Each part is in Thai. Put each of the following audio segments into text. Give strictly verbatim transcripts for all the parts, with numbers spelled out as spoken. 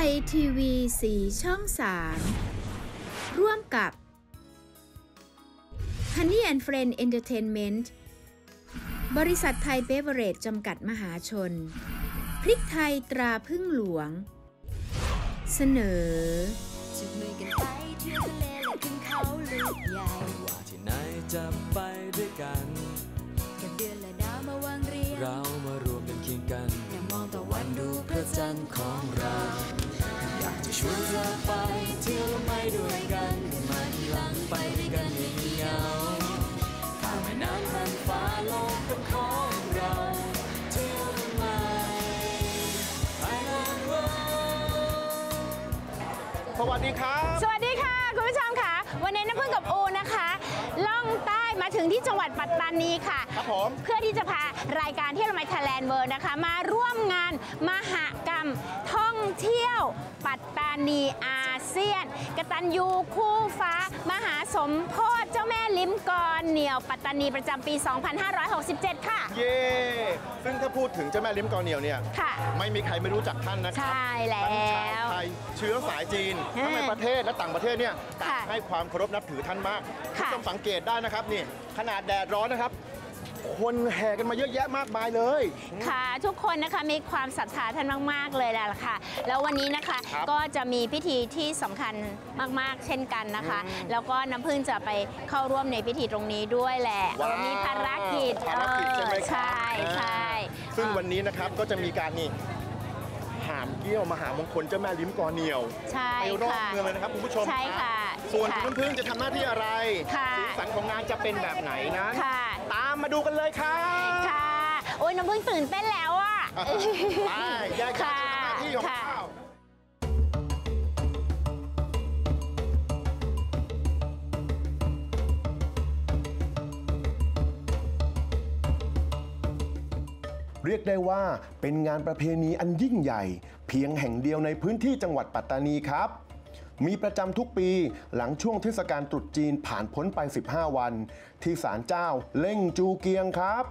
ยทีวีสีช่องสามร่วมกับ Honey and Friend Entertainment บริษัทไทยเบเวอเรจจำกัดมหาชนพริกไทยตราพึ่งหลวงเสนอจับมือกันไปเที่ยวทะเลและขึ้นเขาลูกใหญ่ว่าที่ไหนจะไปด้วยกันกับเดือนและดาวมาวางเรียงเรามารวมกันเคียงกันอย่ามองตะวันดูพระจันทร์ของเราอยากจะชวนเธอไปเที่ยวและไม่ด้วยกันมันหลังไปด้วยกันไม่มีเหงาข้ามแม่น้ำผ่านฟ้าโลกเป็นของเราเที่ยวทำไมไทยแลนด์เวิลด์สวัสดีครับสวัสดีค่ะคุณผู้ชมค่ะวันนี้น้ำพึ่งกับอูนะคะล่องใต้มาถึงที่จังหวัดปัตตานีค่ะครับผมเพื่อที่จะพารายการเที่ยวละไมไทยแลนด์เวิลด์นะคะมาร่วมงานมหกรรมท่องเที่ยวปัตตานีอาเซียนกตัญญูคู่ฟ้ามหาสมโพธิเจ้าแม่ลิ้มกรเหนี่ยวปัตตานีประจำปี สองพันห้าร้อยหกสิบเจ็ด ค่ะเย่ซึ่งถ้าพูดถึงเจ้าแม่ลิ้มกรเหนี่ยวเนี่ยไม่มีใครไม่รู้จักท่านนะครับใช่แล้วทั้งชาวไทยเชื้อสายจีนทั้งในประเทศและต่างประเทศเนี่ยต่างให้ความเคารพนับถือท่านมากต้องสังเกตได้นะครับนี่ขนาดแดดร้อนนะครับคนแห่กันมาเยอะแยะมากมายเลยค่ะทุกคนนะคะมีความศรัทธาท่านมากๆเลยแหละค่ะแล้ววันนี้นะคะก็จะมีพิธีที่สำคัญมากๆเช่นกันนะคะแล้วก็น้ำพึ่งจะไปเข้าร่วมในพิธีตรงนี้ด้วยแหละมีภารกิจภารกิจใช่ไหมใช่ใช่ซึ่งวันนี้นะครับก็จะมีการนี่หามเกี้ยวมหามงคลเจ้าแม่ลิ้มกรเหนี่ยวไปรอบเมืองเลยนะครับคุณผู้ชมใช่ค่ะส่วนคุณพึ่งจะทำหน้าที่อะไรสีสันของงานจะเป็นแบบไหนนั้นตามมาดูกันเลยครับค่ะโอ้ยน้ำพึ่งตื่นเต้นแล้วอ่ะไปแยกย้ายทำหน้าที่ของเราเรียกได้ว่าเป็นงานประเพณีอันยิ่งใหญ่เพียงแห่งเดียวในพื้นที่จังหวัดปัตตานีครับมีประจำทุกปีหลังช่วงเทศกาลตรุษจีนผ่านพ้นไปสิบห้าวันที่ศาลเจ้าเล่งจูเกียงครับ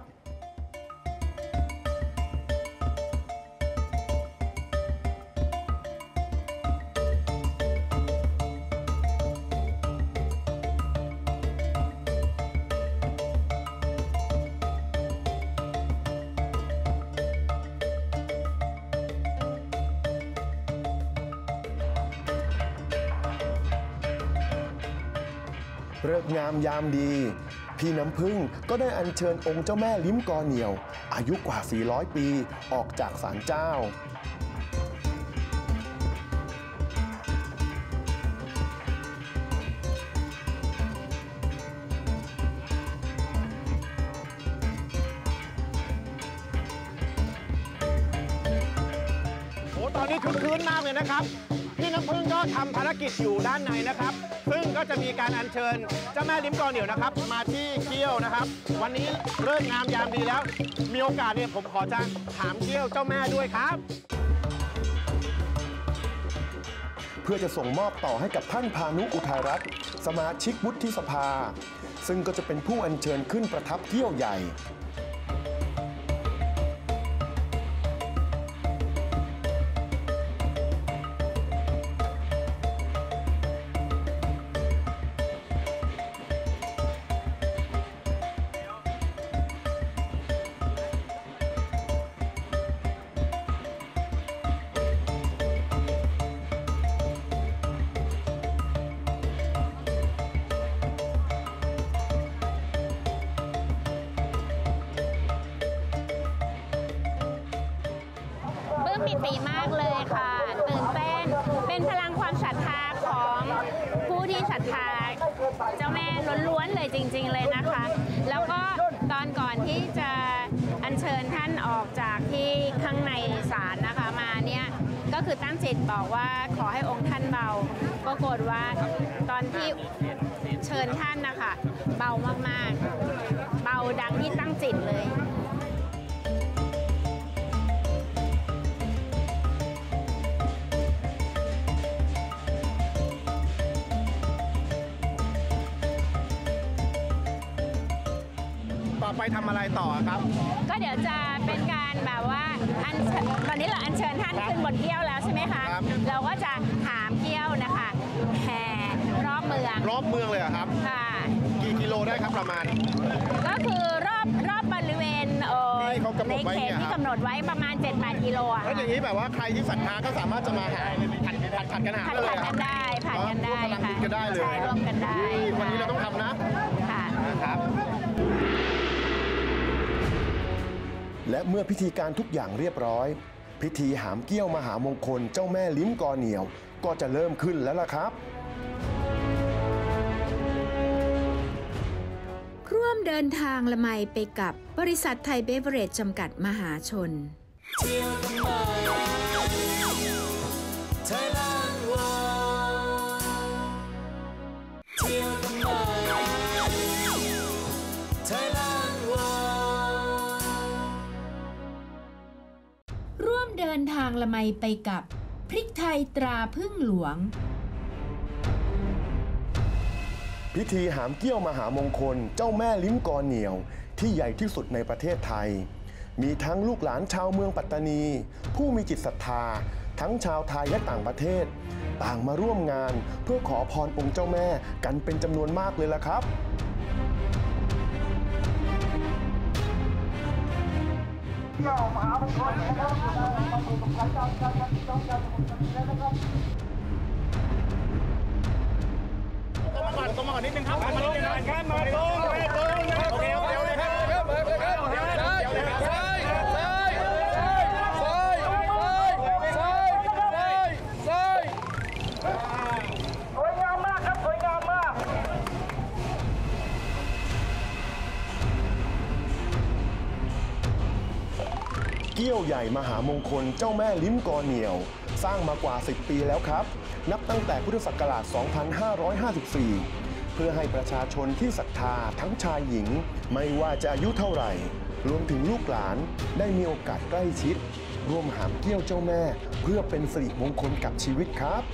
ฤกษ์งามยามดีพี่น้ำพึ่งก็ได้อัญเชิญองค์เจ้าแม่ลิ้มกรเหนี่ยวอายุกว่าสี่ร้อยปีออกจากศาลเจ้าโอ้ตอนนี้คึกคืนมากเลยนะครับพี่น้ำพึ่งก็ทำภารกิจอยู่ด้านในนะครับซึ่งก็จะมีการอัญเชิญเจ้าแม่ลิ้มกรเหนี่ยวนะครับมาที่เกี้ยวนะครับวันนี้เริ่มงามยามดีแล้วมีโอกาสเนี่ยผมขอจะถามเกี้ยวเจ้าแม่ด้วยครับเพื่อจะส่งมอบต่อให้กับท่านพานุอุทัยรัตน์สมาชิกวุฒิสภาซึ่งก็จะเป็นผู้อัญเชิญขึ้นประทับเกี้ยวใหญ่ปิติมากเลยค่ะตื่นเต้นเป็นพลังความศรัทธาของผู้ที่ศรัทธาเจ้าแม่ล้วนๆเลยจริงๆเลยนะคะแล้วก็ตอนก่อนที่จะอัญเชิญท่านออกจากที่ข้างในศาลนะคะมาเนี่ยก็คือตั้งจิตบอกว่าขอให้องค์ท่านเบาปรากฏว่าตอนที่เชิญท่านนะคะเบามากๆเบาดังที่ตั้งจิตเลยปไปทำอะไรต่อครับก็เดี๋ยวจะเป็นการแบบว่าอันตอนนี้เราอัญเชิญท่านขึ้นบนเกี้ยวแล้วใช่ไหมคะเราก็จะหามเกี้ยวนะคะแห่รอบเมืองรอบเมืองเลยครับค่ะกี่กิโลได้ครับประมาณก็คือรอบรอบบริเวณเออในเขตที่กำหนดไว้ประมาณ เจ็ดแปด กิโลอะแล้วอย่างนี้แบบว่าใครที่ศรัทธาก็สามารถจะมาหาผัดผัดผัดกันหาได้เลยครับได้ผัดกันได้ร่วมพลังบุญกันได้เลยใช่ร่วมกันได้วันนี้เราต้องทำนะค่ะนะครับและเมื่อพิธีการทุกอย่างเรียบร้อยพิธีหามเกี้ยวมหามงคลเจ้าแม่ลิ้มกอเหนียวก็จะเริ่มขึ้นแล้วล่ะครับร่วมเดินทางละไมไปกับบริษัทไทยเบเวอเรจจำกัดมหาชนร่วมเดินทางละไมไปกับพริกไทยตราพึ่งหลวงพิธีหามเกี้ยวมหามงคลเจ้าแม่ลิ้มกอเหนียวที่ใหญ่ที่สุดในประเทศไทยมีทั้งลูกหลานชาวเมืองปัตตานีผู้มีจิตศรัทธาทั้งชาวไทยและต่างประเทศต่างมาร่วมงานเพื่อขอพรองค์เจ้าแม่กันเป็นจำนวนมากเลยล่ะครับมหามงคลนะครับมาก่อนมาก่อนนิดนึงครับมานิดนึงครับมาตรงไปตรงนะโอเคโอเคโอเคครับมาครับมาครับใช่ใช่ใช่ใช่ใช่ใช่ใช่ใช่สวยงามมากครับสวยงามมากเกี้ยวใหญ่มหามงคลเจ้าแม่ลิ้มกอเหนียวสร้างมากว่าสิบปีแล้วครับนับตั้งแต่พุทธศักราช สองพันห้าร้อยห้าสิบสี่ เพื่อให้ประชาชนที่ศรัทธาทั้งชายหญิงไม่ว่าจะอายุเท่าไหร่รวมถึงลูกหลานได้มีโอกาสใกล้ชิดร่วมหามเกี้ยวเจ้าแม่เพื่อเป็นสิริมงคลกับชีวิตครับ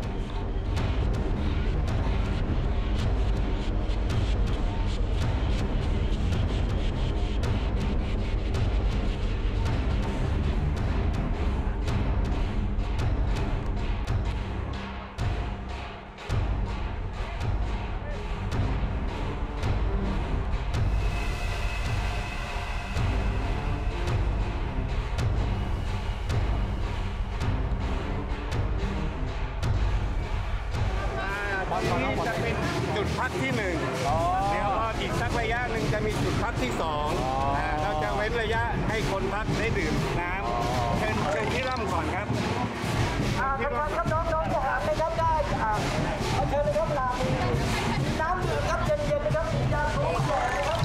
จะเป็นจุดพักที่หนึ่งเดี๋ยวพออีกสักระยะหนึ่งจะมีจุดพักที่สองเราจะเว้นระยะให้คนพักได้ดื่มน้ำเชิญเชิญที่ร่ำก่อนครับที่ร่ำครับน้องน้องจะหาเลยครับได้เชิญเลยครับน้ำน้ำดื่มครับเย็นๆนะครับยาสูบก่อนนะครับ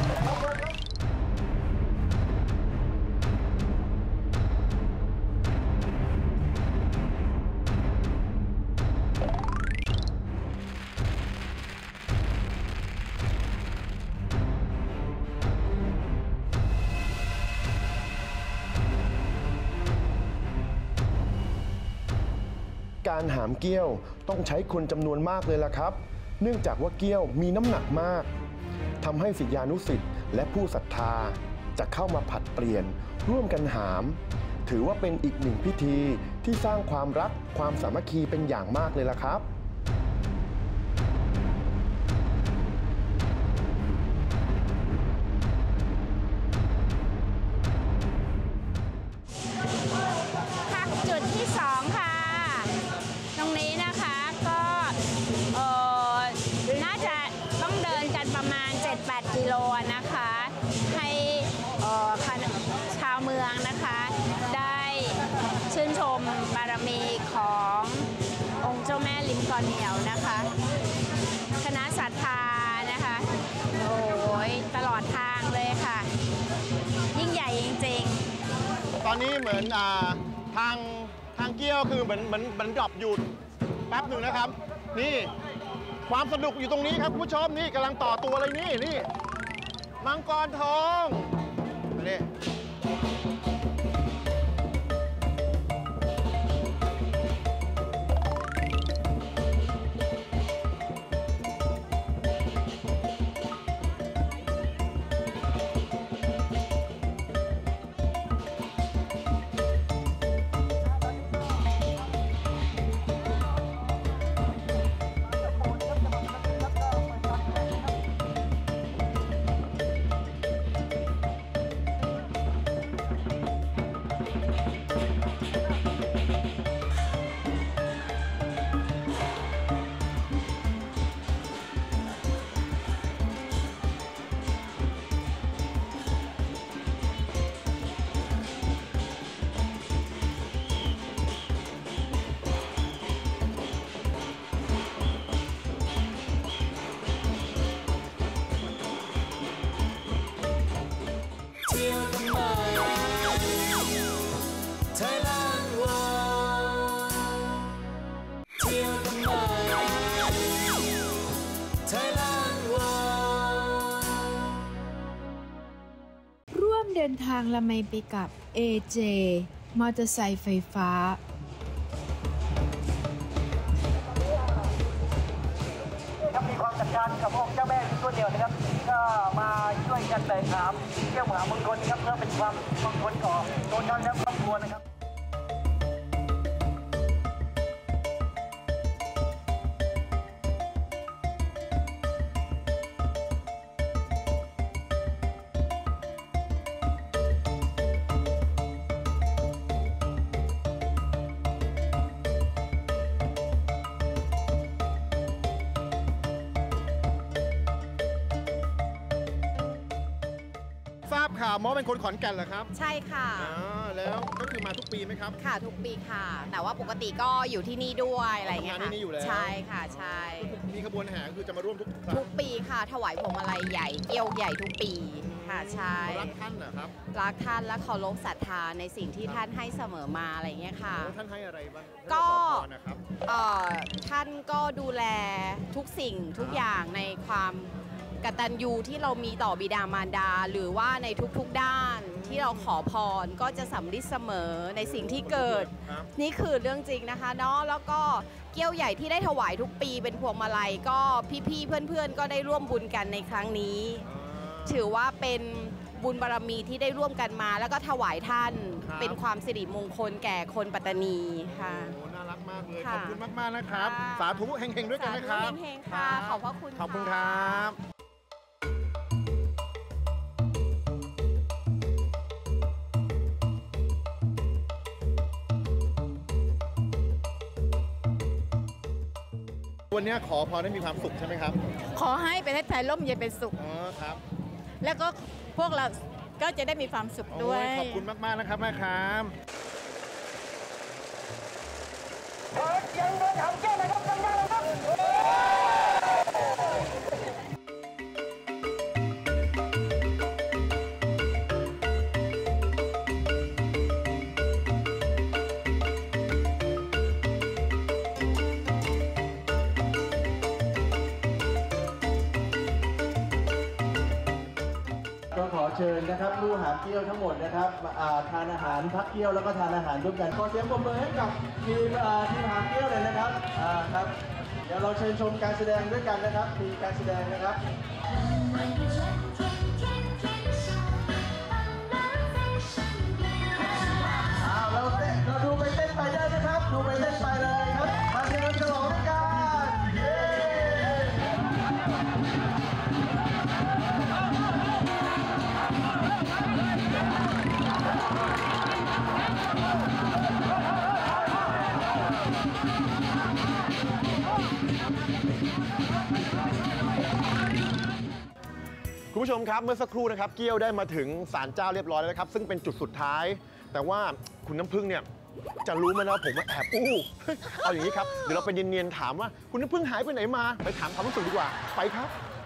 การหามเกี้ยวต้องใช้คนจำนวนมากเลยล่ะครับเนื่องจากว่าเกี้ยวมีน้ำหนักมากทำให้ศิษยานุศิษย์และผู้ศรัทธาจะเข้ามาผลัดเปลี่ยนร่วมกันหามถือว่าเป็นอีกหนึ่งพิธีที่สร้างความรักความสามัคคีเป็นอย่างมากเลยล่ะครับกิโลนะคะให้ชาวเมืองนะคะได้ชื่นชมบารมีขององค์เจ้าแม่ลิ้มกอเหนียวนะคะคณะศรัทธานะคะโอ้ยตลอดทางเลยค่ะยิ่งใหญ่จริงๆตอนนี้เหมือนอ่าทางทางเกี้ยวคือเหมือนเหมือนเหมือนดรอปหยุดแป๊บหนึ่งนะครับนี่ความสนุกอยู่ตรงนี้ครับคุณผู้ชมนี่กำลังต่อตัวเลยนี่นี่มังกรทองนี่างละไมไปกับ เอ เจ มอเตอร์ไซค์ไฟฟ้าครับมีความจัดการกับพวกเจ้าแม่ตัวเดียวนะครับก็มาช่วยกันเลยครับเที่ยวมหามงคลครับเพื่อเป็นความมงคลก่อตัวท่านและครอบครัวนะครับทราบข่าวมอเป็นคนขอนแก่นเหรอครับใช่ค่ะอ่าแล้วก็คือมาทุกปีไหมครับค่ะทุกปีค่ะ แต่ว่าปกติก็อยู่ที่นี่ด้วยอะไรอย่างเงี้ยทำงานที่ค่ะนี่อยู่แล้วใช่ค่ะใช่มีขบวนแห่ก็คือจะมาร่วมทุกครั้ทุงกปีค่ะถวายพวงมาลัยใหญ่เกี่ยวใหญ่ทุกปีค่ะใช่รักท่านนะครับรักท่านและเคารพศรัทธาในสิ่งที่ท่านให้เสมอมาอะไรอย่างเงี้ยค่ะแล้วท่านให้อะไรบ้างก็ขอพรนะครับเอ่อท่านก็ดูแลทุกสิ่งทุกอย่างในความกตัญญูที่เรามีต่อบิดามารดา หรือว่าในทุกๆด้านที่เราขอพรก็จะสำลิดเสมอในสิ่งที่เกิดครับนี่คือเรื่องจริงนะคะเนาะแล้วก็เกี้ยวใหญ่ที่ได้ถวายทุกปีเป็นพวงมาลัยก็พี่ๆเพื่อนๆก็ได้ร่วมบุญกันในครั้งนี้ ถือว่าเป็นบุญบารมีที่ได้ร่วมกันมา แล้วก็ถวายท่านครับเป็นความสิริมงคลแก่คนปัตตานีค่ะโอ้น่ารักมากเลยค่ะขอบคุณมากๆนะครับค่ะสาธุเฮงๆด้วยกันนะครับสาธุเฮงๆค่ะขอบพระคุณขอบคุณคค่ะรับ วันนี้ขอพรให้มีความสุขใช่ไหมครับขอให้ประเทศไทยร่มเย็นเป็นสุขอ๋อครับแล้วก็พวกเราก็จะได้มีความสุขโอ้ด้วยขอบคุณมากๆนะครับแม่ครับยังเดินทางแก้นะครับยังยังนะครับก็ขอเชิญนะครับผู้หามเกี้ยวทั้งหมดนะครับมาอ่าทานอาหารพักเกี้ยวแล้วก็ทานอาหารร่วมกันขอเสียงปรบมือให้กับทีมอ่าทีมหามเกี้ยวเลยนะครับอ่าครับเดี๋ยวเราเชิญชมการแสดงด้วยกันนะครับมีการแสดงนะครับอ้าวเราเต้นเราดูไปเต้นไปได้นะครับดูไปเต้นไปเลยครับมาเชิญฉลองด้วยกันเย้คุณผู้ชมครับเมื่อสักครู่นะครับเกี้ยวได้มาถึงศาลเจ้าเรียบร้อยแล้วนะครับซึ่งเป็นจุดสุดท้าย แต่ว่าคุณน้ำพึ่งเนี่ยจะรู้ไหมนะว่าผมว่าแอบอู้ เอาอย่างนี้ครับเดี๋ยวเราไปเนียนๆถามว่าคุณน้ำพึ่งหายไปไหนมาไปถามความรู้สึกดีกว่าไปครับ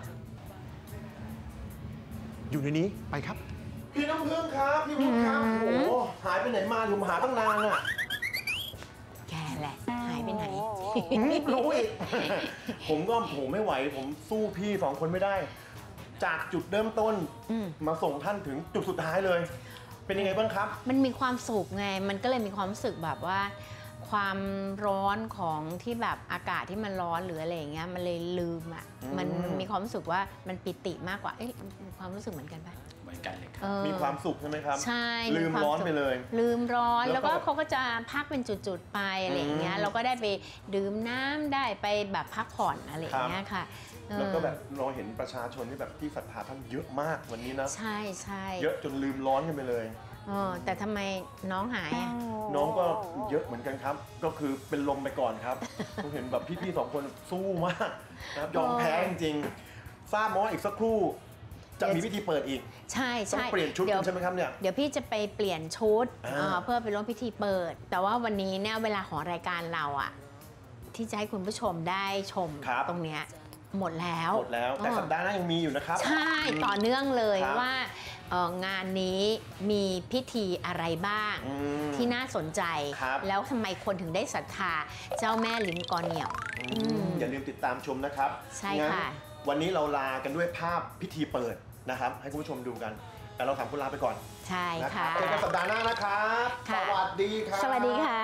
อยู่ในนี้ไปครับพี่น้ำพึ่งครับพี่พึ่งครับโอ้โหหายไปไหนมาผมหาตั้งนานอ่ะแกแหละ หายไปไหนรู้อีก ผมก็ผมไม่ไหวผมสู้พี่สองคนไม่ได้ จากจุดเริ่มต้นอืมมาส่งท่านถึงจุดสุดท้ายเลย เป็นยังไงบ้างครับมันมีความสุขไง มันก็เลยมีความรู้สึกแบบว่า ความร้อนของที่แบบอากาศที่มันร้อนหรืออะไรอย่างเงี้ย มันเลยลืมอ่ะอืมมันมีความรู้สึกว่ามันปิติมากกว่า เอ๊ะมีความรู้สึกเหมือนกันปะเหมือนกันเลยครับเออมีความสุขใช่ไหมครับใช่ลืมควาร้อนสุขไปเลยลืมร้อนแล้แล้ว วก็ก็เขาก็จะพักเป็นจุดๆไปอะไรอย่างเงี้ยอืมเราก็ได้ไปดื่มน้ำได้ไปแบบพักผ่อนอะไรอย่างเงี้ยค่ะเออแล้วก็แบบเราเห็นประชาชนที่แบบที่ศรัทธาท่านเยอะมากวันนี้นะใช่ใช่เยอะจนลืมร้อนกันไปเลยเออแต่ทำไมน้องหายอ่ะน้องก็เยอะเหมือนกันครับ ก็คือเป็นลมไปก่อนครับ ผมเห็นแบบพี่ๆสองคนสู้มากนะครับยอมแพ้จริงๆทราบมาว่าอีกสักครู่จะมีพิธีเปิดอีกใช่ต้องใช่เปลี่ยนชุดดี๋กัวนใช่ไหมครับเนี่ยเดี๋ยวพี่จะไปเปลี่ยนชุดอ่าเอ่อเพื่อไปร่วมพิธีเปิด แต่ว่าวันนี้เนี่ยเวลาของรายการเราอ่ะที่จะให้คุณผู้ชมได้ชมครับตรงเนี้ยหมดแล้วหมดแล้วแต่เออสัปดาห์หน้ายังมีอยู่นะครับใช่ต่อเนื่องเลยครับว่าเอ่องานนี้มีพิธีอะไรบ้างอืมที่น่าสนใจครับแล้วทำไมคนถึงได้ศรัทธาเจ้าแม่ลิ้มกอเหนียวอืมอย่าลืมติดตามชมนะครับใช่งั้นค่ะวันนี้เราลากันด้วยภาพพิธีเปิดนะครับ ให้คุณผู้ชมดูกันแต่เราสามคนลาไปก่อนใช่นะคค่ะรับเจอกันสัปดาห์หน้านะครับสวัสดีครับสวัสดีค่ะ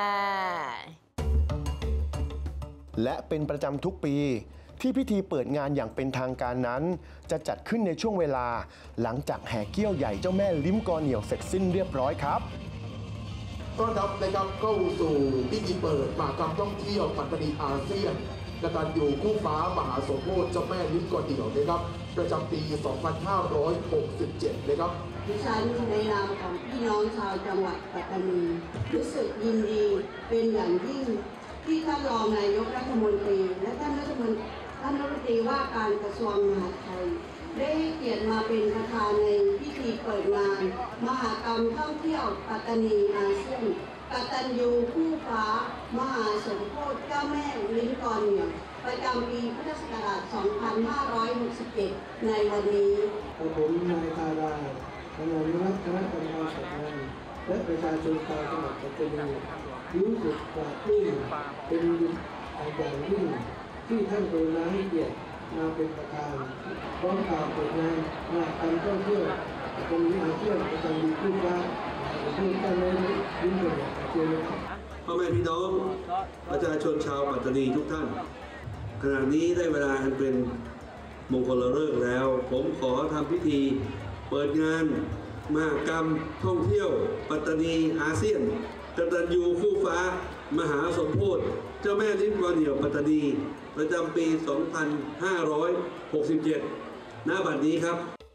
และเป็นประจำทุกปีที่พิธีเปิดงานอย่างเป็นทางการนั้น จะจัดขึ้นในช่วงเวลาหลังจากแห่เกี้ยวใหญ่เจ้าแม่ลิ้มกอเหนี่ยวเสร็จสิ้นเรียบร้อยครับต้อนรับนะครับเข้าสู่พิธีเปิดมหกรรมท่องเที่ยวปัตตานีอาเซียนกตัญญูคู่ฟ้ามหาสมโภชเจ้าแม่ลิ้มกอเหนี่ยวนะครับประจำปี สองพันห้าร้อยหกสิบเจ็ด นะครับดิฉันในนามของพี่น้องชาวจังหวัดปัตตานีรู้สึกยินดีเป็นอย่างยิ่งที่ท่านรองนายกรัฐมนตรีและท่านรัฐมนตรีท่านรัฐมนตรีว่าการกระทรวงมหาดไทยได้ให้เกียรติมาเป็นประธานในพิธีเปิดงานมหกรรมท่องเที่ยวปัตตานีอาเซียนกตัญญูคู่ฟ้ามหาสมโภชเจ้าแม่ลิ้มกอเหนี่ยวประจำปีพุทธศักราช สองพันห้าร้อยหกสิบเอ็ด ในวันนี้ผมนายธาราคณะรัฐคณะกรรมการจัดงานและประชาชนชาวจังหวัดปัตตานีรู้สึกปลาบปลื้มเป็นอย่างยิ่งที่ท่านกรุณาให้เกียรติมาเป็นประธานพร้อมกล่าวเปิดงานมหกรรมท่องเที่ยวปัตตานีอาเซียนประจำปีคู่ฟ้าผู้ตั้งไว้ลิ้มกอเหนี่ยวอาเซียนนะครับพ่อแม่พี่น้องประชาชนชาวปัตตานีทุกท่านขณะนี้ได้เวลาอันเป็นมงคลฤกษ์แล้วผมขอทำพิธีเปิดงานมหกรรมท่องเที่ยวปัตตานีอาเซียนกตัญญูคู่ฟ้ามหาสมโภชเจ้าแม่ลิ้มกอเหนี่ยวปัตตานีประจำปี สองพันห้าร้อยหกสิบเจ็ด ณ บัดนี้ครับ